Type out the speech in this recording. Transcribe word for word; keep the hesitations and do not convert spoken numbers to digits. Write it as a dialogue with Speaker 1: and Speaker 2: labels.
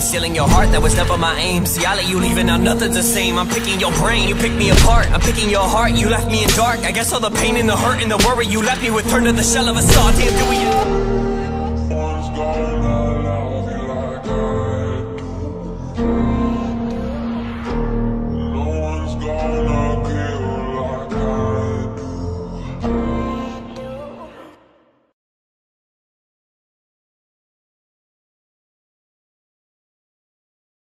Speaker 1: and stealing your heart, that was never my aim. See, I let you leave and now nothing's the same. I'm picking your brain, you pick me apart. I'm picking your heart, you left me in dark. I guess all the pain and the hurt and the worry you left me with turned to the shell of a saw. Damn, do we